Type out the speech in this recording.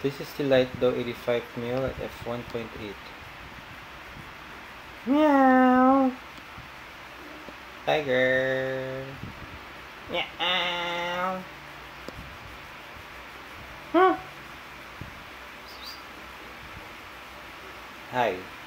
This is still light though, 85 mil at f1.8. Meow. Tiger. Meow. Huh. Hi.